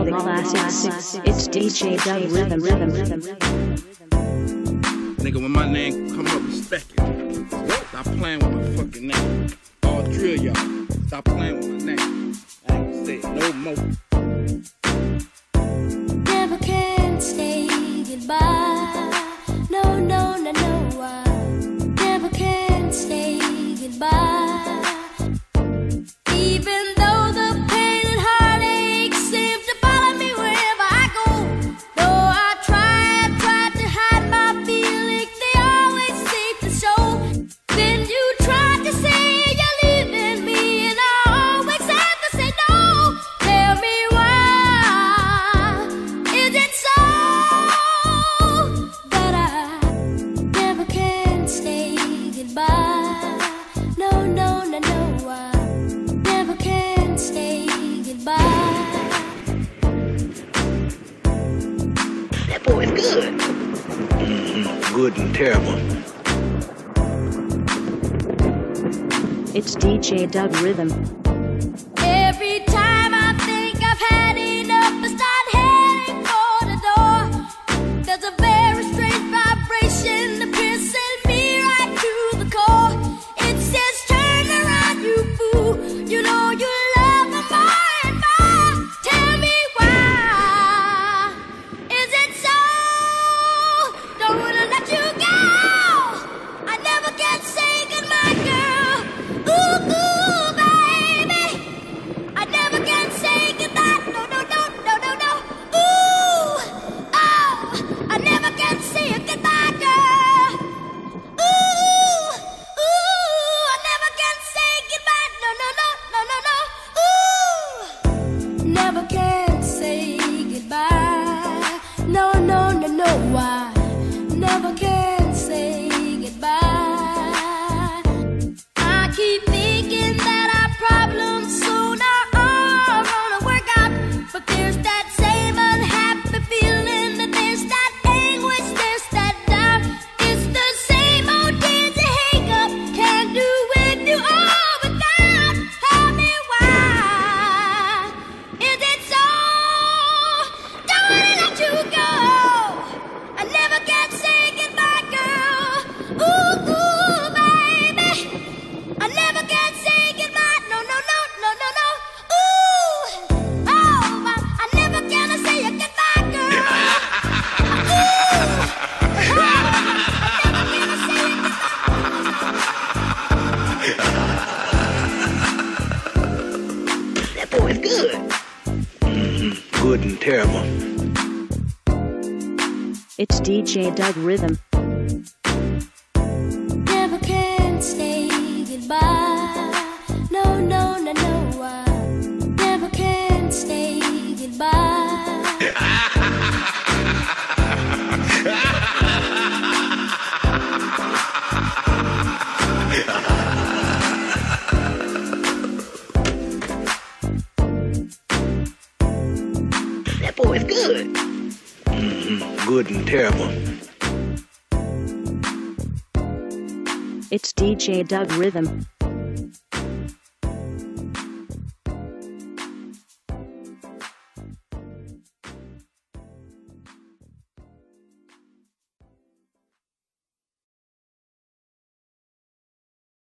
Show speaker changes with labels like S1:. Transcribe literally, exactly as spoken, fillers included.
S1: the classics. It's D J Doug Rhythm, Rhythm, Rhythm.
S2: Nigga, when my name come up, respect it. Stop playing with my fucking name. All drill y'all. Stop playing with my name. I ain't gonna say it no more.
S3: Never can say goodbye. No, no, no, no. I never can say goodbye. Even though the pain and heartache seem to follow me wherever I go. Though I try, try to hide my feelings, they always seem to show. Then you try to say you're leaving me, and I always have to say no. Tell me why is it so that I never can say goodbye? No, no, no, no, I never can say goodbye.
S4: That boy is good. Mm-hmm. Good and terrible.
S1: It's D J Doug Rhythm.
S3: Every time I think I've had enough, I start heading for the door. There's a very strange vibration that pierces me right to the core. It says, turn around, you fool. You know you love me more and more. Tell me why is it so? Don't wanna let you go. I never can say goodbye, girl. Ooh, ooh, baby. I never can say goodbye. No, no, no, no, no, no. Ooh, oh, I never can say goodbye, girl. Ooh, ooh, I never can say goodbye. No, no, no, no, no, no. Ooh, never can say goodbye. No, no, no, no. I never can say goodbye. I keep thinking that our problems soon are all gonna work out, but there's that same unhappy feeling, that there's that anguish, there's that doubt. It's the same old dizzy hang-up, can't do with you all without. Tell me why is it so? Don't wanna let you go. I never can say goodbye, girl. Ooh, ooh, baby. I never can say goodbye. No, no, no, no, no, no. Ooh, oh, I, I never can say a goodbye, girl. Ooh, oh, I never can say a goodbye.
S4: That boy is good. Mm-hmm. Good and terrible.
S1: It's D J Doug Rhythm.
S3: Never can say goodbye. No, no, no, no. I never can say goodbye.
S4: That boy is good. Mm-hmm. Good and terrible.
S1: It's D J Doug Rhythm.